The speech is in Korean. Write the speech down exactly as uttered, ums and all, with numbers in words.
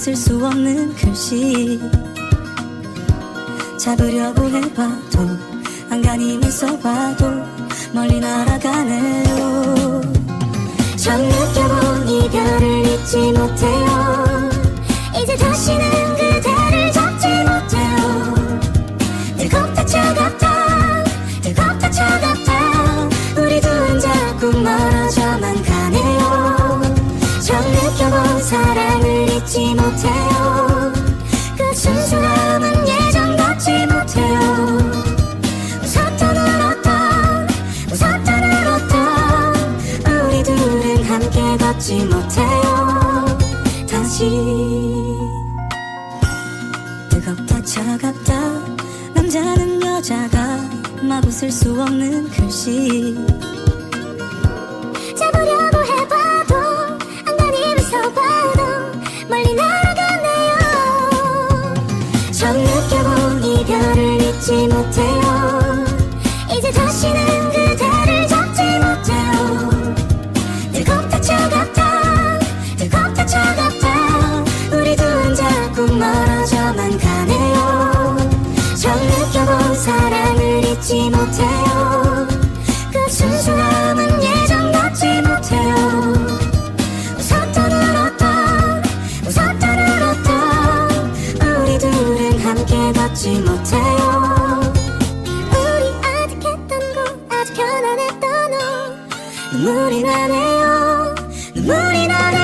쓸 수 없는 글씨 잡으려고 해봐도 안간힘에서 봐도 멀리 날아가네요. 처음 느껴본 이별을 잊지 못해요. 이제 다시는 그대를 잡지 못해요. 뜨겁다 차갑다 뜨겁다 차갑다 우리 둘은 자꾸 멀어져만 가네요. 처음 느껴본 사랑을 잊지 못해요. 그 순수함은 예전 같지 못해요. 웃었던 울었던 웃었던 울었던 우리 둘은 함께 걷지 못해요. 다시 뜨겁다 차갑다 남자는 여자가 마구 쓸 수 없는 글씨 잡으려고 해봐도 안간힘에서 봐도 멀리 날아가네요. 처음 느껴본 이별을 잊지 못해요. 이제 다시는 그대를 잡지 못해요. 뜨겁다 차갑다 뜨겁다 차갑다 우리 둘은 자꾸 멀어져만 가네요. 처음 느껴본 사랑을 잊지 못해요. 그 순수함은 예전 같지 못해요. 웃었던 울었던 웃었던 울었던 우리 둘은 함께 걷지 못해요. 우리 아득했던 곳 아주 편안했던 옷 눈물이 나네요. 눈물이 나네요.